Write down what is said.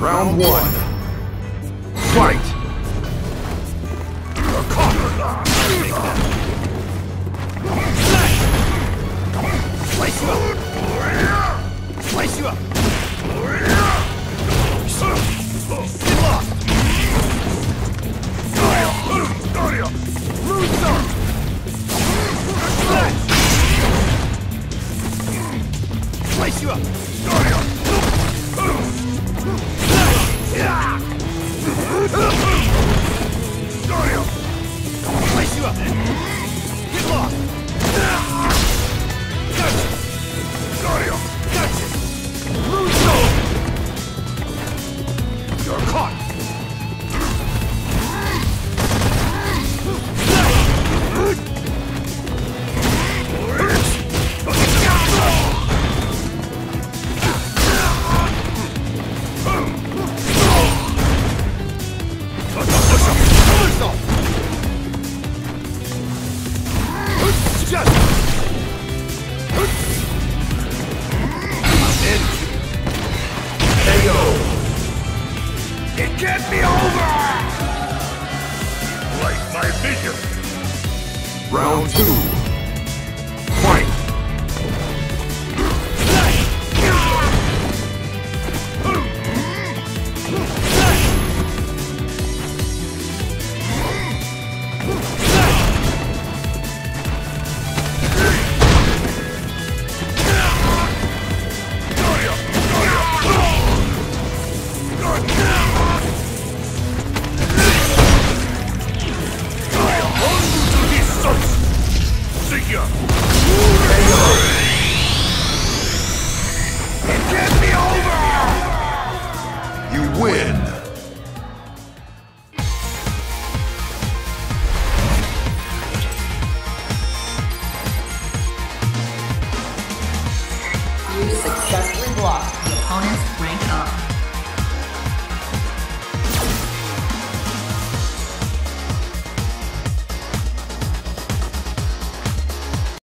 Round one. Fight! You're caught! Slice you up! Slice you up! Get lost! Moonsault! Slice you up! Slice you up! Get lost! Gotcha! Gotcha! Moonsault! You're caught! It can't be over! Like my vision! Round two.